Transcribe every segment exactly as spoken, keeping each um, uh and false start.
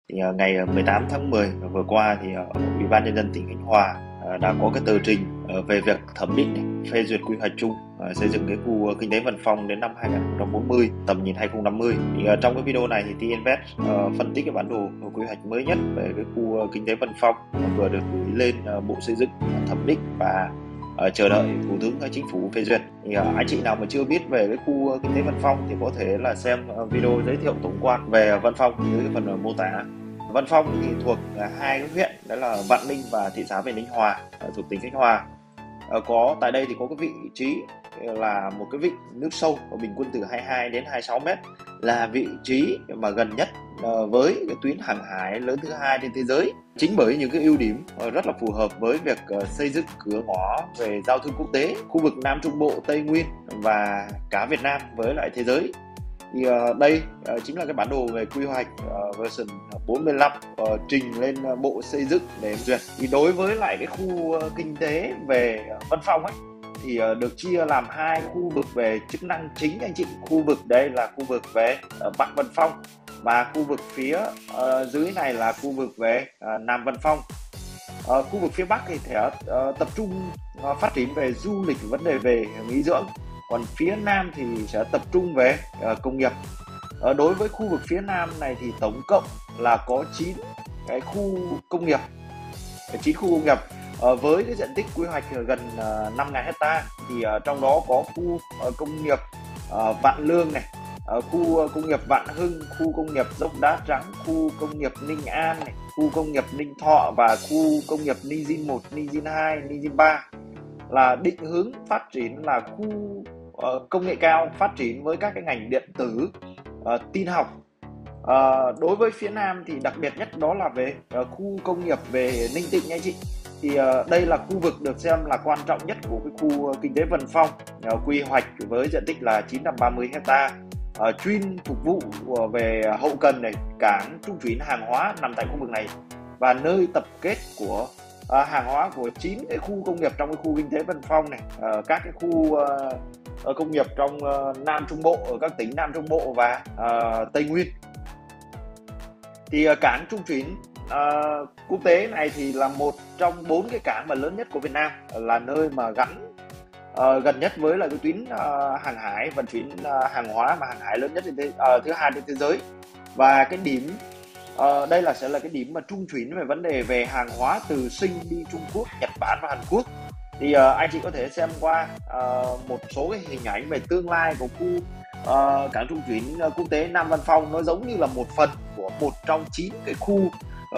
Thì uh, ngày mười tám tháng mười vừa qua thì uh, Ủy ban Nhân dân tỉnh Khánh Hòa uh, đã có cái tờ trình uh, về việc thẩm định này, phê duyệt quy hoạch chung uh, xây dựng cái khu kinh tế Vân Phong đến năm hai không bốn mươi, tầm nhìn hai không năm mươi. Thì uh, trong cái video này thì Tinvest uh, phân tích cái bản đồ quy hoạch mới nhất về cái khu uh, kinh tế Vân Phong uh, vừa được gửi lên uh, Bộ Xây dựng uh, thẩm định và uh, chờ đợi Thủ tướng Chính phủ phê duyệt. Thì uh, anh chị nào mà chưa biết về cái khu uh, kinh tế Vân Phong thì có thể là xem uh, video giới thiệu tổng quan về Vân Phong dưới cái phần uh, mô tả. Vân Phong thì thuộc hai cái huyện, đó là Vạn Ninh và thị xã Về Ninh Hòa, thuộc tỉnh Khánh Hòa. Có tại đây thì có cái vị trí là một cái vịnh nước sâu và bình quân từ hai mươi hai đến hai mươi sáu mét, là vị trí mà gần nhất với cái tuyến hàng hải lớn thứ hai trên thế giới. Chính bởi những cái ưu điểm rất là phù hợp với việc xây dựng cửa ngõ về giao thương quốc tế, khu vực Nam Trung Bộ, Tây Nguyên và cả Việt Nam với lại thế giới. Thì uh, đây uh, chính là cái bản đồ về quy hoạch uh, version bốn mươi lăm uh, trình lên uh, Bộ Xây dựng để duyệt. Thì đối với lại cái khu uh, kinh tế về uh, Vân Phong ấy thì uh, được chia làm hai khu vực về chức năng chính anh chị. Khu vực đây là khu vực về uh, Bắc Vân Phong và khu vực phía uh, dưới này là khu vực về uh, Nam Vân Phong. Uh, khu vực phía Bắc thì sẽ uh, tập trung uh, phát triển về du lịch, vấn đề về nghỉ dưỡng. Còn phía Nam thì sẽ tập trung về uh, công nghiệp. Uh, đối với khu vực phía Nam này thì tổng cộng là có chín cái khu công nghiệp, chín khu công nghiệp uh, với cái diện tích quy hoạch gần uh, năm nghìn hecta. Thì uh, trong đó có khu uh, công nghiệp uh, Vạn Lương này, uh, khu uh, công nghiệp Vạn Hưng, khu công nghiệp Dốc Đá Trắng, khu công nghiệp Ninh An này, khu công nghiệp Ninh Thọ và khu công nghiệp Nizin một, Nizin hai, Nizin ba. Là định hướng phát triển là khu uh, công nghệ cao, phát triển với các cái ngành điện tử, uh, tin học. Uh, đối với phía Nam thì đặc biệt nhất đó là về uh, khu công nghiệp về Ninh Tịnh nha anh chị. Thì uh, đây là khu vực được xem là quan trọng nhất của cái khu uh, kinh tế Vân Phong, uh, quy hoạch với diện tích là chín trăm ba mươi hecta, uh, chuyên phục vụ uh, về hậu cần này, cảng trung chuyển hàng hóa nằm tại khu vực này và nơi tập kết của À, hàng hóa của chín cái khu công nghiệp trong cái khu kinh tế Vân Phong này, à, các cái khu uh, công nghiệp trong uh, Nam Trung Bộ, ở các tỉnh Nam Trung Bộ và uh, Tây Nguyên. Thì uh, cảng trung chuyển uh, quốc tế này thì là một trong bốn cái cảng mà lớn nhất của Việt Nam, là nơi mà gắn uh, gần nhất với là cái tuyến uh, hàng hải vận chuyển uh, hàng hóa mà hàng hải lớn nhất trên thế, uh, thứ hai trên thế giới. Và cái điểm Uh, đây là sẽ là cái điểm mà trung chuyển về vấn đề về hàng hóa từ Sinh đi Trung Quốc, Nhật Bản và Hàn Quốc. Thì uh, anh chị có thể xem qua uh, một số cái hình ảnh về tương lai của khu uh, cảng trung chuyển uh, quốc tế Nam Vân Phong. Nó giống như là một phần của một trong chín cái khu uh,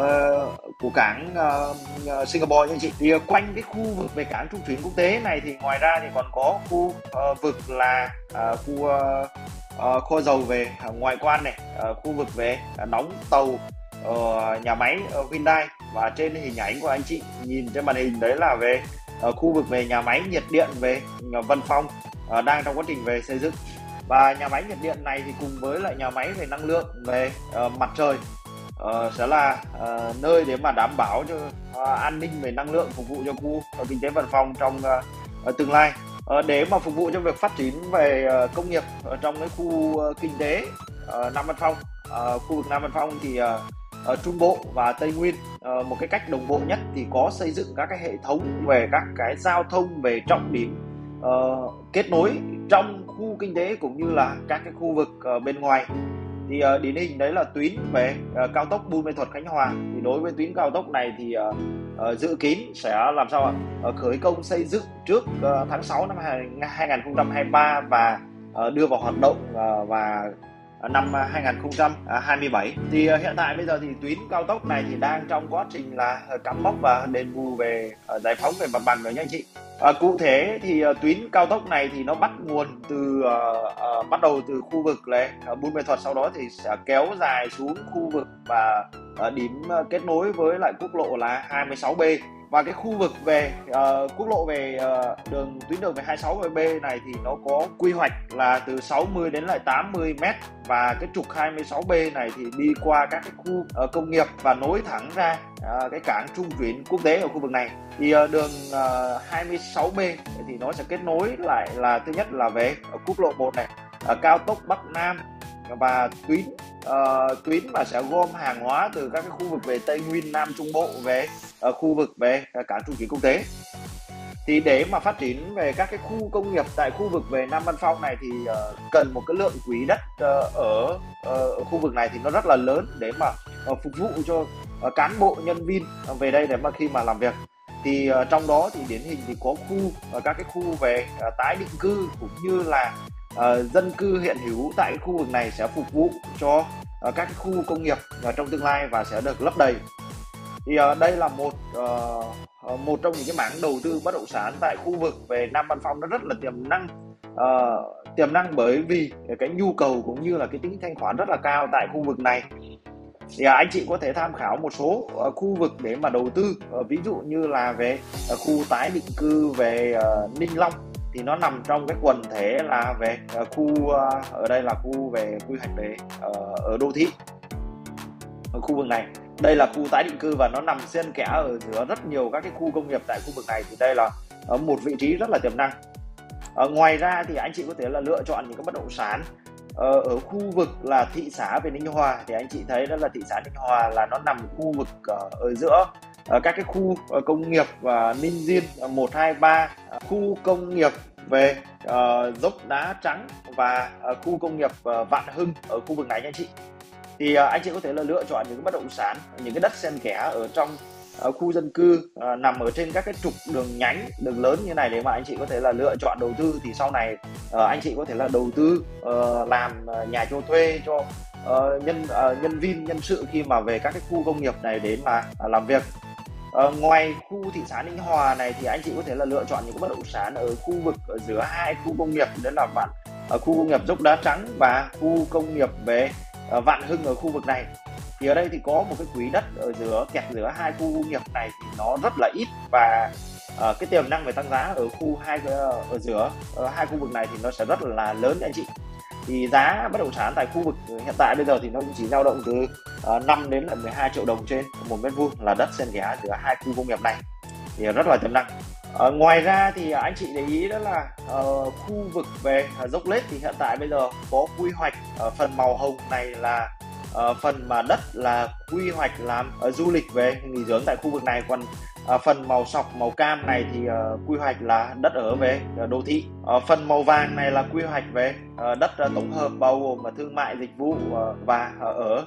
của cảng uh, Singapore nha anh chị. Thì uh, quanh cái khu vực về cảng trung chuyển quốc tế này thì ngoài ra thì còn có khu uh, vực là uh, khu uh, Uh, kho dầu về uh, ngoại quan này, uh, khu vực về uh, đóng tàu, uh, nhà máy uh, Hyundai. Và trên hình ảnh của anh chị nhìn trên màn hình đấy là về uh, khu vực về nhà máy nhiệt điện về uh, Vân Phong uh, đang trong quá trình về xây dựng. Và nhà máy nhiệt điện này thì cùng với lại nhà máy về năng lượng về uh, mặt trời uh, sẽ là uh, nơi để mà đảm bảo cho uh, an ninh về năng lượng, phục vụ cho khu uh, kinh tế Vân Phong trong uh, uh, tương lai. Để mà phục vụ cho việc phát triển về công nghiệp ở trong cái khu kinh tế Nam Vân Phong, khu vực Nam Vân Phong thì ở Trung Bộ và Tây Nguyên một cái cách đồng bộ nhất thì có xây dựng các cái hệ thống về các cái giao thông về trọng điểm uh, kết nối trong khu kinh tế cũng như là các cái khu vực uh, bên ngoài. Thì uh, điển hình đấy là tuyến về uh, cao tốc Buôn Mê Thuột Khánh Hòa. Thì đối với tuyến cao tốc này thì uh, uh, dự kiến sẽ làm sao ạ? Uh, khởi công xây dựng trước uh, tháng sáu năm hai không hai ba và uh, đưa vào hoạt động uh, và năm hai không hai bảy. Thì uh, hiện tại bây giờ thì tuyến cao tốc này thì đang trong quá trình là uh, cắm mốc và đền bù về uh, giải phóng về mặt bằng rồi nha anh chị. À, cụ thể thì uh, tuyến cao tốc này thì nó bắt nguồn từ uh, uh, bắt đầu từ khu vực này uh, Buôn Mê Thuột, sau đó thì sẽ kéo dài xuống khu vực và uh, điểm uh, kết nối với lại quốc lộ là hai mươi sáu B. Và cái khu vực về uh, quốc lộ về uh, đường tuyến đường về hai mươi sáu B này thì nó có quy hoạch là từ sáu mươi đến lại tám mươi mét, và cái trục hai mươi sáu B này thì đi qua các cái khu uh, công nghiệp và nối thẳng ra uh, cái cảng trung chuyển quốc tế ở khu vực này. Thì uh, đường uh, hai mươi sáu B thì nó sẽ kết nối lại là thứ nhất là về uh, quốc lộ một này, uh, cao tốc Bắc Nam, và tuyến uh, tuyến mà sẽ gom hàng hóa từ các cái khu vực về Tây Nguyên, Nam Trung Bộ về uh, khu vực về uh, cảng Trung Chuyển quốc tế. Thì để mà phát triển về các cái khu công nghiệp tại khu vực về Nam Văn Phong này thì uh, cần một cái lượng quỹ đất uh, ở, uh, ở khu vực này thì nó rất là lớn để mà uh, phục vụ cho uh, cán bộ nhân viên uh, về đây để mà khi mà làm việc. Thì uh, trong đó thì điển hình thì có khu uh, các cái khu về uh, tái định cư cũng như là uh, dân cư hiện hữu tại cái khu vực này sẽ phục vụ cho uh, các cái khu công nghiệp uh, trong tương lai và sẽ được lấp đầy. Thì uh, đây là một uh, một trong những cái mảng đầu tư bất động sản tại khu vực về Nam Văn Phong, nó rất là tiềm năng uh, tiềm năng bởi vì cái nhu cầu cũng như là cái tính thanh khoản rất là cao tại khu vực này. Thì uh, anh chị có thể tham khảo một số uh, khu vực để mà đầu tư, uh, ví dụ như là về uh, khu tái định cư về uh, Ninh Long thì nó nằm trong cái quần thể là về uh, khu uh, ở đây là khu về quy hoạch về uh, ở đô thị ở khu vực này. Đây là khu tái định cư và nó nằm xen kẽ ở giữa rất nhiều các cái khu công nghiệp tại khu vực này, thì đây là ở một vị trí rất là tiềm năng. Ở ngoài ra thì anh chị có thể là lựa chọn những cái bất động sản ở, ở khu vực là thị xã về Ninh Hòa. Thì anh chị thấy đó là thị xã Ninh Hòa là nó nằm khu vực ở giữa ở các cái khu công nghiệp và Ninh Diên một hai ba, khu công nghiệp về uh, dốc đá trắng và uh, khu công nghiệp uh, Vạn Hưng ở khu vực này nha anh chị. Thì uh, anh chị có thể là lựa chọn những cái bất động sản, những cái đất xen kẽ ở trong uh, khu dân cư uh, nằm ở trên các cái trục đường nhánh, đường lớn như này để mà anh chị có thể là lựa chọn đầu tư. Thì sau này uh, anh chị có thể là đầu tư uh, làm uh, nhà cho thuê cho uh, nhân uh, nhân viên, nhân sự khi mà về các cái khu công nghiệp này đến mà uh, làm việc. Uh, ngoài khu thị xã Ninh Hòa này thì anh chị có thể là lựa chọn những cái bất động sản ở khu vực ở giữa hai khu công nghiệp, đó là Vạn ở khu công nghiệp Dốc Đá Trắng và khu công nghiệp về uh, Vạn Hưng ở khu vực này. Thì ở đây thì có một cái quỹ đất ở giữa kẹt giữa hai khu công nghiệp này thì nó rất là ít, và uh, cái tiềm năng về tăng giá ở khu hai uh, ở giữa uh, hai khu vực này thì nó sẽ rất là lớn anh chị. Thì giá bất động sản tại khu vực hiện tại bây giờ thì nó cũng chỉ dao động từ uh, năm đến là mười hai triệu đồng trên một mét vuông là đất xen kẽ giữa hai khu công nghiệp này, thì rất là tiềm năng. Uh, ngoài ra thì anh chị để ý đó là uh, khu vực về uh, dốc lết thì hiện tại bây giờ có quy hoạch uh, phần màu hồng này là uh, phần mà đất là quy hoạch làm uh, du lịch về nghỉ dưỡng tại khu vực này, còn uh, phần màu sọc màu cam này thì uh, quy hoạch là đất ở về uh, đô thị. Uh, phần màu vàng này là quy hoạch về uh, đất uh, tổng hợp bao gồm uh, thương mại, dịch vụ uh, và uh, ở.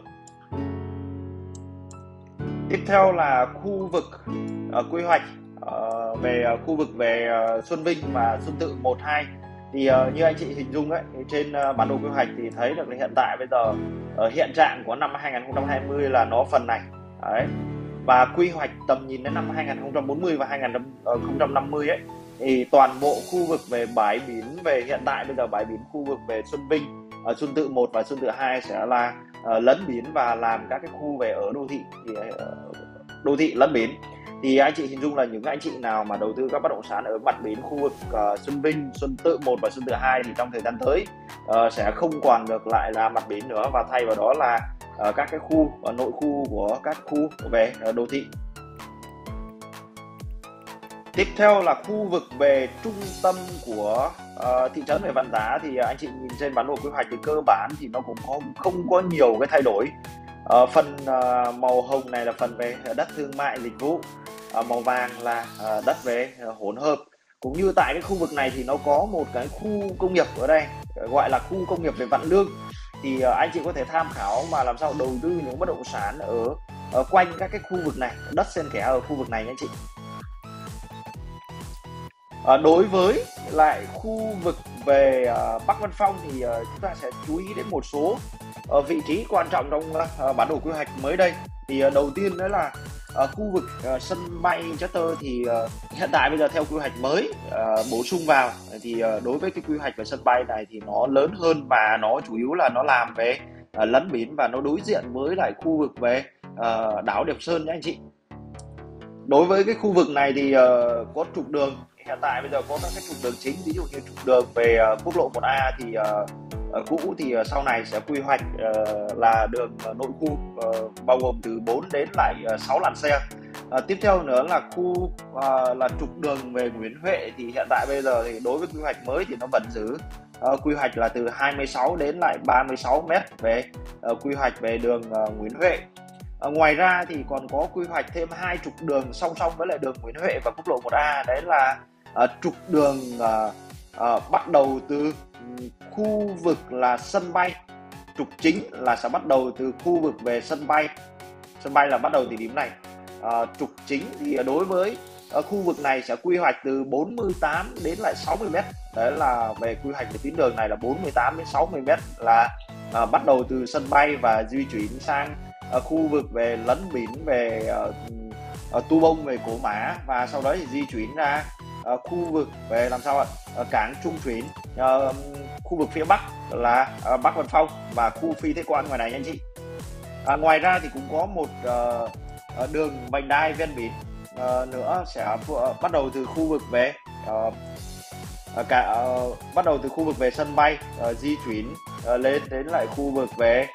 Tiếp theo là khu vực uh, quy hoạch uh, về uh, khu vực về uh, Xuân Vinh và Xuân Tự một hai. Thì uh, như anh chị hình dung ấy, trên uh, bản đồ quy hoạch thì thấy được là hiện tại bây giờ uh, hiện trạng của năm hai không hai không là nó phần này. Đấy. Và quy hoạch tầm nhìn đến năm hai không bốn không và hai không năm không ấy, thì toàn bộ khu vực về bãi biển về hiện tại bây giờ bãi biển khu vực về Xuân Vinh, uh, Xuân Tự một và Xuân Tự hai sẽ là uh, lấn biển và làm các cái khu về ở đô thị, thì uh, đô thị lấn biển. Thì anh chị hình dung là những anh chị nào mà đầu tư các bất động sản ở mặt biển khu vực uh, Xuân Vinh, Xuân Tự một và Xuân Tự hai thì trong thời gian tới uh, sẽ không còn được lại là mặt biển nữa, và thay vào đó là uh, các cái khu uh, nội khu của các khu về uh, đô thị. Tiếp theo là khu vực về trung tâm của uh, thị trấn về Vạn Giá. Thì uh, anh chị nhìn trên bản đồ quy hoạch thì cơ bản thì nó cũng không, không có nhiều cái thay đổi. Uh, phần uh, màu hồng này là phần về đất thương mại, dịch vụ. Uh, màu vàng là uh, đất về uh, hỗn hợp. Cũng như tại cái khu vực này thì nó có một cái khu công nghiệp ở đây gọi là khu công nghiệp về Vạn Lương. Thì uh, anh chị có thể tham khảo mà làm sao đầu tư những bất động sản ở, ở quanh các cái khu vực này, đất xen kẽ ở khu vực này nha anh chị. Uh, đối với lại khu vực về uh, Bắc Văn Phong thì uh, chúng ta sẽ chú ý đến một số uh, vị trí quan trọng trong uh, bản đồ quy hoạch mới đây. Thì uh, đầu tiên đó là uh, khu vực uh, sân bay Charter thì uh, hiện tại bây giờ theo quy hoạch mới uh, bổ sung vào thì uh, đối với cái quy hoạch về sân bay này thì nó lớn hơn, và nó chủ yếu là nó làm về uh, lấn biển và nó đối diện với lại khu vực về uh, đảo Điệp Sơn nhé anh chị. Đối với cái khu vực này thì uh, có trục đường. Hiện tại bây giờ có các cái trục đường chính, ví dụ như trục đường về uh, quốc lộ một A thì uh, uh, cũ thì uh, sau này sẽ quy hoạch uh, là đường uh, nội khu uh, bao gồm từ bốn đến lại uh, sáu làn xe. Uh, tiếp theo nữa là khu uh, là trục đường về Nguyễn Huệ thì hiện tại bây giờ thì đối với quy hoạch mới thì nó vẫn giữ uh, quy hoạch là từ hai mươi sáu đến lại ba mươi sáu mét về uh, quy hoạch về đường uh, Nguyễn Huệ. Uh, ngoài ra thì còn có quy hoạch thêm hai trục đường song song với lại đường Nguyễn Huệ và quốc lộ một A, đấy là uh, trục đường uh, uh, bắt đầu từ um, khu vực là sân bay. Trục chính là sẽ bắt đầu từ khu vực về sân bay, sân bay là bắt đầu từ điểm này. Uh, trục chính thì đối với ở khu vực này sẽ quy hoạch từ bốn mươi tám đến lại sáu mươi mét, đấy là về quy hoạch của tuyến đường này là bốn mươi tám đến sáu mươi mét, là à, bắt đầu từ sân bay và di chuyển sang à, khu vực về Lấn Bỉn, về à, à, Tu Bông, về Cổ Mã, và sau đó thì di chuyển ra à, khu vực về làm sao ạ à, cảng Trung Chuyển, à, khu vực phía Bắc là à, Bắc Vân Phong và khu Phi Thế Quan ngoài này nha anh chị. À, ngoài ra thì cũng có một à, đường vành đai ven biển Uh, nữa sẽ uh, bắt đầu từ khu vực về uh, uh, cả uh, bắt đầu từ khu vực về sân bay, uh, di chuyển uh, lên đến lại khu vực về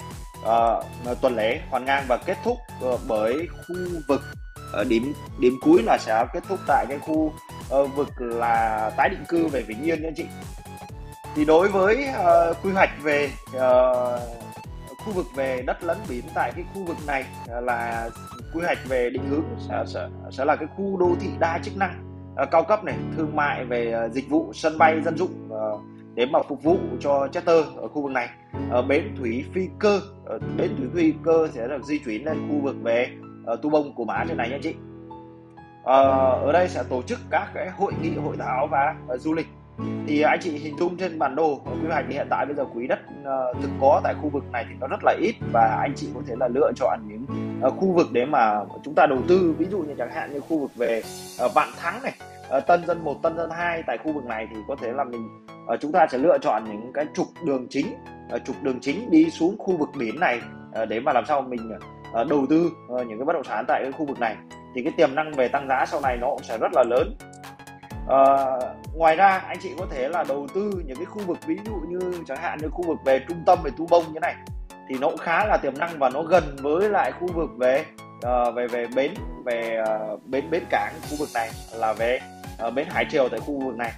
uh, tuần lễ Hoàn Ngang và kết thúc uh, bởi khu vực uh, điểm điểm cuối là sẽ kết thúc tại cái khu uh, vực là tái định cư về Vĩnh Yên nha anh chị. Thì đối với uh, quy hoạch về uh, khu vực về đất lấn biển tại cái khu vực này là quy hoạch về định hướng sẽ, sẽ, sẽ là cái khu đô thị đa chức năng uh, cao cấp này, thương mại, về uh, dịch vụ, sân bay dân dụng uh, để mà phục vụ cho Charter ở khu vực này. Uh, bến thủy phi cơ, uh, bến thủy phi cơ sẽ được di chuyển lên khu vực về uh, Tu Bông, Cổ Mã trên này nha anh chị. Uh, ở đây sẽ tổ chức các cái hội nghị, hội thảo và uh, du lịch. Thì anh chị hình dung trên bản đồ quy hoạch thì hiện tại bây giờ quỹ đất uh, thực có tại khu vực này thì nó rất là ít, và anh chị có thể là lựa chọn những uh, khu vực để mà chúng ta đầu tư, ví dụ như chẳng hạn như khu vực về uh, Vạn Thắng này, uh, Tân Dân một, Tân Dân hai. Tại khu vực này thì có thể là mình uh, chúng ta sẽ lựa chọn những cái trục đường chính, uh, trục đường chính đi xuống khu vực biển này uh, để mà làm sao mình uh, đầu tư uh, những cái bất động sản tại cái khu vực này, thì cái tiềm năng về tăng giá sau này nó cũng sẽ rất là lớn. Uh, ngoài ra anh chị có thể là đầu tư những cái khu vực ví dụ như chẳng hạn như khu vực về trung tâm về Tu Bông như này, thì nó cũng khá là tiềm năng và nó gần với lại khu vực về uh, về về bến về uh, bến bến cảng khu vực này là về uh, bến Hải Triều tại khu vực này.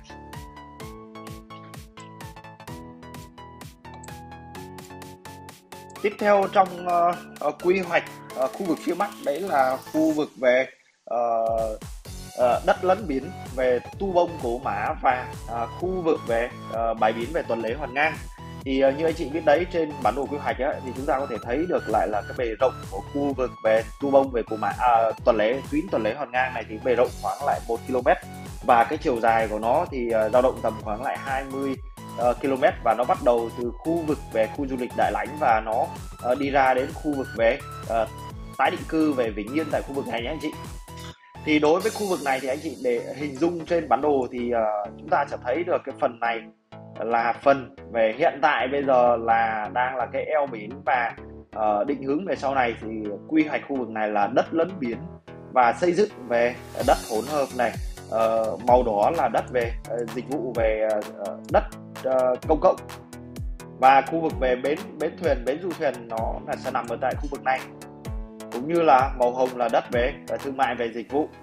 Tiếp theo trong uh, uh, quy hoạch uh, khu vực phía Bắc, đấy là khu vực về uh, Uh, đất lấn biển về Tu Bông, Cổ Mã và uh, khu vực về uh, bãi biển về Tuần Lễ Hoàn Ngang. Thì uh, như anh chị biết đấy, trên bản đồ quy hoạch ấy, thì chúng ta có thể thấy được lại là cái bề rộng của khu vực về Tu Bông, về Cổ Mã, uh, Tuần Lễ, tuyến Tuần Lễ Hoàn Ngang này thì bề rộng khoảng lại một ki lô mét, và cái chiều dài của nó thì uh, dao động tầm khoảng lại hai mươi uh, ki lô mét, và nó bắt đầu từ khu vực về khu du lịch Đại Lãnh và nó uh, đi ra đến khu vực về uh, tái định cư về Vĩnh Yên tại khu vực này nhé anh chị. Thì đối với khu vực này thì anh chị để hình dung trên bản đồ thì uh, chúng ta sẽ thấy được cái phần này là phần về hiện tại bây giờ là đang là cái eo biển, và uh, định hướng về sau này thì quy hoạch khu vực này là đất lấn biển và xây dựng về đất hỗn hợp này. Uh, màu đỏ là đất về uh, dịch vụ về uh, đất uh, công cộng, và khu vực về bến bến thuyền, bến du thuyền nó là sẽ nằm ở tại khu vực này, cũng như là màu hồng là đất về thương mại, về dịch vụ.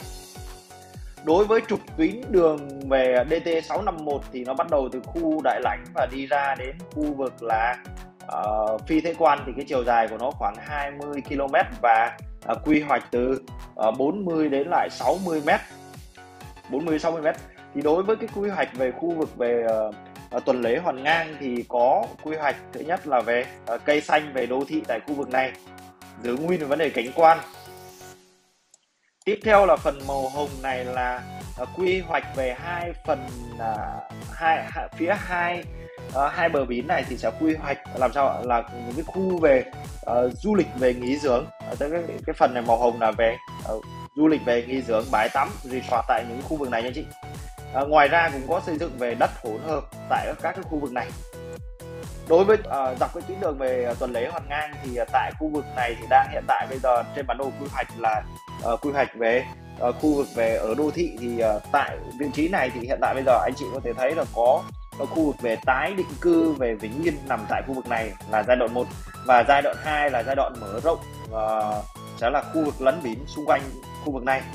Đối với trục tuyến đường về D T sáu năm mốt thì nó bắt đầu từ khu Đại Lãnh và đi ra đến khu vực là uh, Phi Thế Quan, thì cái chiều dài của nó khoảng hai mươi ki lô mét và uh, quy hoạch từ uh, bốn mươi đến lại sáu mươi mét, bốn mươi sáu mươi mét. Thì đối với cái quy hoạch về khu vực về uh, Tuần Lễ Hoàn Ngang thì có quy hoạch thứ nhất là về uh, cây xanh, về đô thị tại khu vực này, giữ nguyên về vấn đề cảnh quan. Tiếp theo là phần màu hồng này là uh, quy hoạch về hai phần uh, hai, hai phía hai uh, hai bờ biển này thì sẽ quy hoạch làm sao là những cái khu về uh, du lịch, về nghỉ dưỡng. Uh, cái, cái phần này màu hồng là về uh, du lịch, về nghỉ dưỡng, bãi tắm, resort tại những khu vực này nha chị. Uh, ngoài ra cũng có xây dựng về đất hỗn hợp tại các cái khu vực này. Đối với uh, dọc cái tuyến đường về Tuần Lễ Hoàn Ngang thì uh, tại khu vực này thì đang hiện tại bây giờ trên bản đồ quy hoạch là uh, quy hoạch về uh, khu vực về ở đô thị, thì uh, tại vị trí này thì hiện tại bây giờ anh chị có thể thấy là có ở khu vực về tái định cư về Vĩnh Yên nằm tại khu vực này là giai đoạn một, và giai đoạn hai là giai đoạn mở rộng uh, sẽ là khu vực lấn biển xung quanh khu vực này.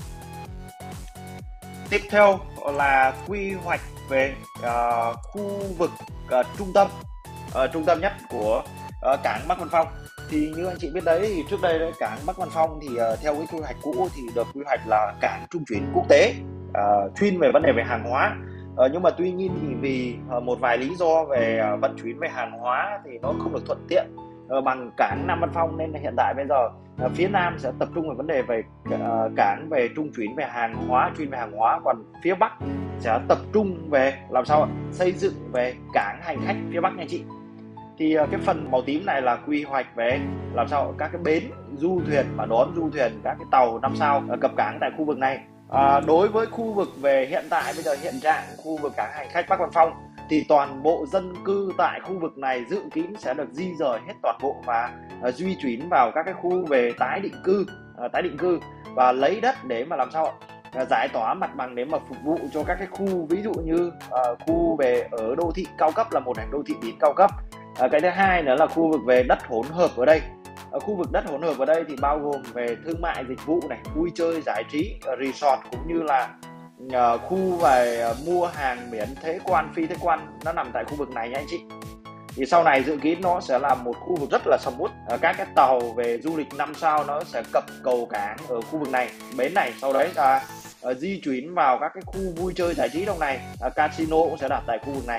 Tiếp theo là quy hoạch về uh, khu vực uh, trung tâm uh, trung tâm nhất của uh, cảng Bắc Vân Phong. Thì như anh chị biết đấy, thì trước đây đấy, cảng Bắc Vân Phong thì uh, theo cái quy hoạch cũ thì được quy hoạch là cảng trung chuyển quốc tế, uh, chuyên về vấn đề về hàng hóa. Uh, nhưng mà tuy nhiên thì vì uh, một vài lý do về uh, vận chuyển về hàng hóa thì nó không được thuận tiện uh, bằng cảng Nam Vân Phong, nên là hiện tại bây giờ uh, phía Nam sẽ tập trung vào vấn đề về uh, cảng về trung chuyển về hàng hóa, chuyên về hàng hóa, còn phía Bắc sẽ tập trung về làm sao xây dựng về cảng hành khách phía Bắc nha anh chị. Thì uh, cái phần màu tím này là quy hoạch về làm sao các cái bến du thuyền mà đón du thuyền các cái tàu năm sao uh, cập cảng tại khu vực này. À, đối với khu vực về hiện tại bây giờ hiện trạng khu vực cảng hành khách Bắc Vân Phong thì toàn bộ dân cư tại khu vực này dự kiến sẽ được di rời hết toàn bộ và uh, di chuyển vào các cái khu về tái định cư, uh, tái định cư và lấy đất để mà làm sao uh, giải tỏa mặt bằng để mà phục vụ cho các cái khu, ví dụ như uh, khu về ở đô thị cao cấp là một thành đô thị biển cao cấp. Uh, cái thứ hai nữa là khu vực về đất hỗn hợp ở đây. Ở khu vực đất hỗn hợp ở đây thì bao gồm về thương mại dịch vụ này, vui chơi giải trí, resort, cũng như là uh, khu về uh, mua hàng miễn thuế quan, phi thuế quan, nó nằm tại khu vực này nha anh chị. Thì sau này dự kiến nó sẽ là một khu vực rất là sầm uất, uh, các cái tàu về du lịch năm sao nó sẽ cập cầu cảng ở khu vực này, bến này, sau đấy là uh, di chuyển vào các cái khu vui chơi giải trí trong này, uh, casino cũng sẽ đặt tại khu vực này.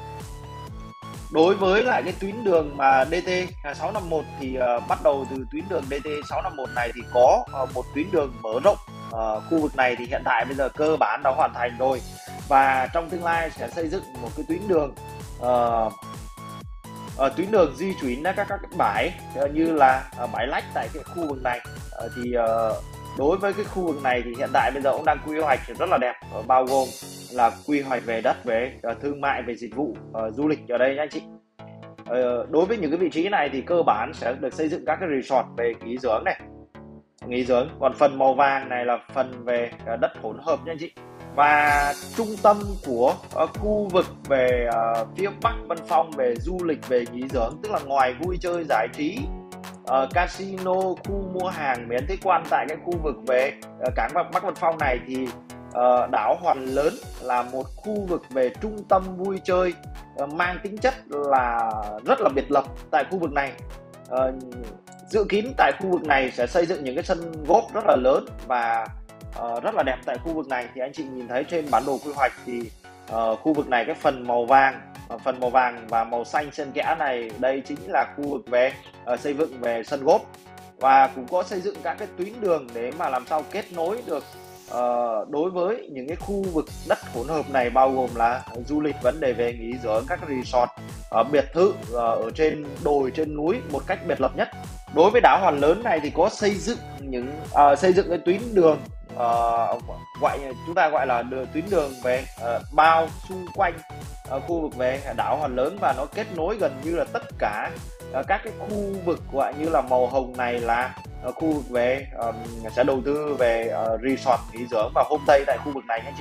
Đối với lại cái tuyến đường mà đê tê sáu năm mốt thì uh, bắt đầu từ tuyến đường đê tê sáu năm mốt này thì có uh, một tuyến đường mở rộng. Uh, khu vực này thì hiện tại bây giờ cơ bản đã hoàn thành rồi, và trong tương lai sẽ xây dựng một cái tuyến đường uh, uh, tuyến đường di chuyển ra các các bãi uh, như là uh, bãi lách tại cái khu vực này. Uh, thì uh, đối với cái khu vực này thì hiện tại bây giờ cũng đang quy hoạch rất là đẹp, uh, bao gồm là quy hoạch về đất, về uh, thương mại, về dịch vụ, uh, du lịch ở đây nha anh chị. Uh, đối với những cái vị trí này thì cơ bản sẽ được xây dựng các cái resort về nghỉ dưỡng này, nghỉ dưỡng. Còn phần màu vàng này là phần về uh, đất hỗn hợp nha anh chị. Và trung tâm của uh, khu vực về uh, phía Bắc Vân Phong về du lịch, về nghỉ dưỡng, tức là ngoài vui chơi giải trí, uh, casino, khu mua hàng miễn thuế quan tại cái khu vực về uh, cảng Bắc Vân Phong này thì uh, đảo Hoàn Lớn là một khu vực về trung tâm vui chơi uh, mang tính chất là rất là biệt lập tại khu vực này. Uh, dự kiến tại khu vực này sẽ xây dựng những cái sân golf rất là lớn và uh, rất là đẹp tại khu vực này. Thì anh chị nhìn thấy trên bản đồ quy hoạch thì uh, khu vực này cái phần màu vàng, uh, phần màu vàng và màu xanh xen kẽ này, đây chính là khu vực về uh, xây dựng về sân golf, và cũng có xây dựng các cái tuyến đường để mà làm sao kết nối được uh, đối với những cái khu vực đất hỗn hợp này, bao gồm là du lịch, vấn đề về nghỉ dưỡng, các resort, uh, biệt thự uh, ở trên đồi, trên núi một cách biệt lập nhất. Đối với đảo Hoàn Lớn này thì có xây dựng những uh, xây dựng cái tuyến đường uh, gọi chúng ta gọi là đường, tuyến đường về uh, bao xung quanh uh, khu vực về đảo Hoàn Lớn, và nó kết nối gần như là tất cả uh, các cái khu vực gọi như là màu hồng này là uh, khu vực về um, sẽ đầu tư về uh, resort nghỉ dưỡng và homestay tại khu vực này nha chị.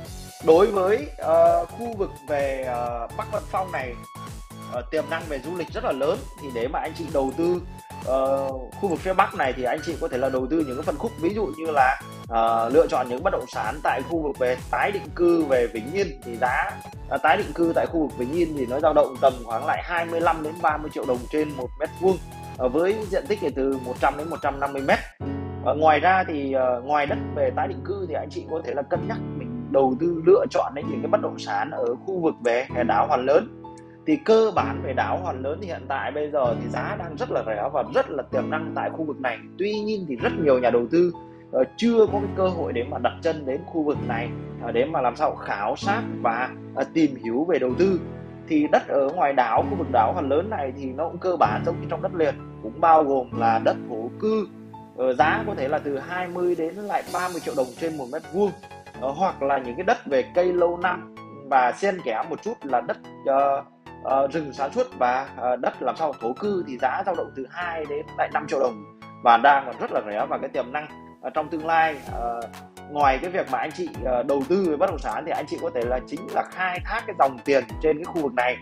Đối với uh, khu vực về uh, Bắc Vân Phong này, uh, tiềm năng về du lịch rất là lớn, thì để mà anh chị đầu tư uh, khu vực phía Bắc này thì anh chị có thể là đầu tư những cái phân khúc, ví dụ như là uh, lựa chọn những bất động sản tại khu vực về tái định cư về Vĩnh Yên. Thì giá uh, tái định cư tại khu vực Vĩnh Yên thì nó dao động tầm khoảng lại hai mươi lăm đến ba mươi triệu đồng trên một mét vuông, uh, với diện tích thì từ một trăm đến một trăm năm mươi mét. Uh, ngoài ra thì uh, ngoài đất về tái định cư thì anh chị có thể là cân nhắc mình đầu tư lựa chọn đến những cái bất động sản ở khu vực về đảo Hoàn Lớn. Thì cơ bản về đảo Hoàn Lớn thì hiện tại bây giờ thì giá đang rất là rẻ và rất là tiềm năng tại khu vực này. Tuy nhiên thì rất nhiều nhà đầu tư uh, chưa có cái cơ hội để mà đặt chân đến khu vực này uh, để mà làm sao khảo sát và uh, tìm hiểu về đầu tư. Thì đất ở ngoài đảo, khu vực đảo Hoàn Lớn này thì nó cũng cơ bản giống như trong đất liền, cũng bao gồm là đất thổ cư, uh, giá có thể là từ hai mươi đến lại ba mươi triệu đồng trên một mét vuông, uh, hoặc là những cái đất về cây lâu năm và xen kẽ một chút là đất uh, Uh, rừng sản xuất và uh, đất làm sao thổ cư, thì giá dao động từ hai đến lại năm triệu đồng và đang còn rất là rẻ. Và cái tiềm năng uh, trong tương lai, uh, ngoài cái việc mà anh chị uh, đầu tư về bất động sản thì anh chị có thể là chính là khai thác cái dòng tiền trên cái khu vực này.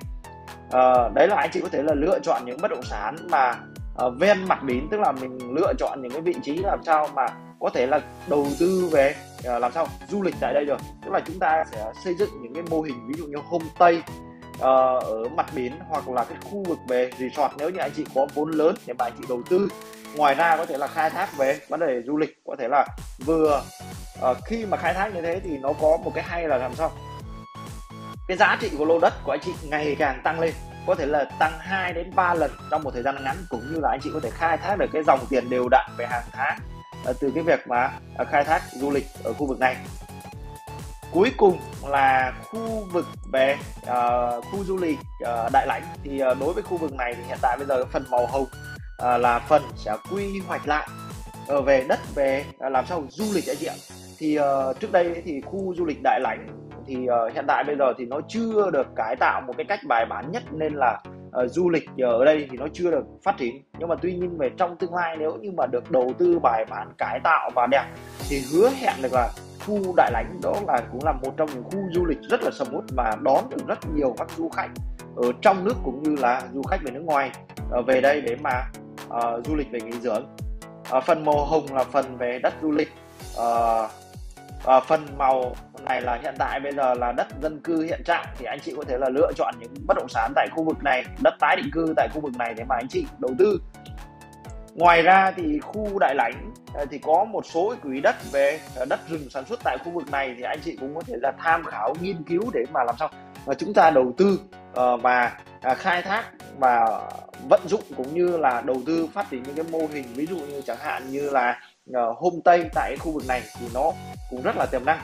Uh, đấy là anh chị có thể là lựa chọn những bất động sản mà uh, ven mặt biển, tức là mình lựa chọn những cái vị trí làm sao mà có thể là đầu tư về uh, làm sao du lịch tại đây được. Tức là chúng ta sẽ xây dựng những cái mô hình ví dụ như homestay, ờ, ở mặt biển hoặc là cái khu vực về resort nếu như anh chị có vốn lớn để mà anh chị đầu tư. Ngoài ra có thể là khai thác về vấn đề du lịch, có thể là vừa uh, khi mà khai thác như thế thì nó có một cái hay là làm sao cái giá trị của lô đất của anh chị ngày càng tăng lên, có thể là tăng hai đến ba lần trong một thời gian ngắn, cũng như là anh chị có thể khai thác được cái dòng tiền đều đặn về hàng tháng uh, từ cái việc mà uh, khai thác du lịch ở khu vực này. Cuối cùng là khu vực về uh, khu du lịch uh, Đại Lãnh, thì uh, đối với khu vực này thì hiện tại bây giờ phần màu hồng uh, là phần sẽ quy hoạch lại uh, về đất về uh, làm sao du lịch anh chị ạ. Thì uh, trước đây thì khu du lịch Đại Lãnh thì uh, hiện tại bây giờ thì nó chưa được cải tạo một cái cách bài bản nhất, nên là uh, du lịch ở đây thì nó chưa được phát triển. Nhưng mà tuy nhiên về trong tương lai nếu như mà được đầu tư bài bản, cải tạo và đẹp thì hứa hẹn được là khu Đại Lãnh đó là cũng là một trong những khu du lịch rất là sầm uất và đón được rất nhiều các du khách ở trong nước cũng như là du khách về nước ngoài uh, về đây để mà uh, du lịch về nghỉ dưỡng. Uh, phần màu hồng là phần về đất du lịch. Uh, uh, phần màu này là hiện tại bây giờ là đất dân cư hiện trạng, thì anh chị có thể là lựa chọn những bất động sản tại khu vực này, đất tái định cư tại khu vực này để mà anh chị đầu tư. Ngoài ra thì khu Đại Lãnh thì có một số quỹ đất về đất rừng sản xuất tại khu vực này, thì anh chị cũng có thể là tham khảo nghiên cứu để mà làm sao mà chúng ta đầu tư và khai thác và vận dụng, cũng như là đầu tư phát triển những cái mô hình, ví dụ như chẳng hạn như là homestay tại khu vực này thì nó cũng rất là tiềm năng.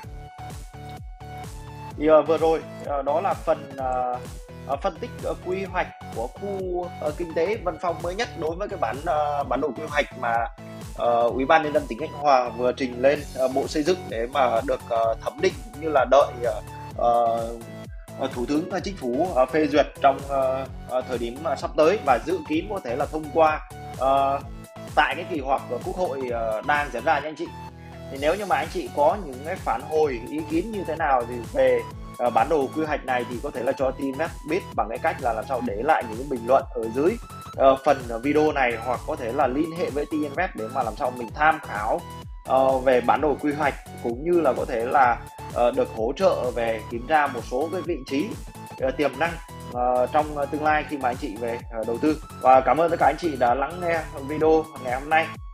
Thì uh, vừa rồi uh, đó là phần uh, uh, phân tích uh, quy hoạch của khu uh, kinh tế Vân Phong mới nhất đối với cái bản uh, bản đồ quy hoạch mà uh, Ủy ban nhân dân tỉnh Khánh Hòa vừa trình lên uh, Bộ Xây dựng để mà được uh, thẩm định, cũng như là đợi uh, uh, Thủ tướng uh, Chính phủ uh, phê duyệt trong uh, uh, thời điểm uh, sắp tới, và dự kiến có thể là thông qua uh, tại cái kỳ họp của Quốc hội uh, đang diễn ra nha anh chị. Thì nếu như mà anh chị có những cái phản hồi, ý kiến như thế nào thì về uh, bản đồ quy hoạch này thì có thể là cho team Invest biết bằng cái cách là làm sao để lại những cái bình luận ở dưới uh, phần video này, hoặc có thể là liên hệ với team Invest để mà làm sao mình tham khảo uh, về bản đồ quy hoạch, cũng như là có thể là uh, được hỗ trợ về kiểm tra một số cái vị trí uh, tiềm năng uh, trong tương lai khi mà anh chị về uh, đầu tư. Và cảm ơn tất cả anh chị đã lắng nghe video ngày hôm nay.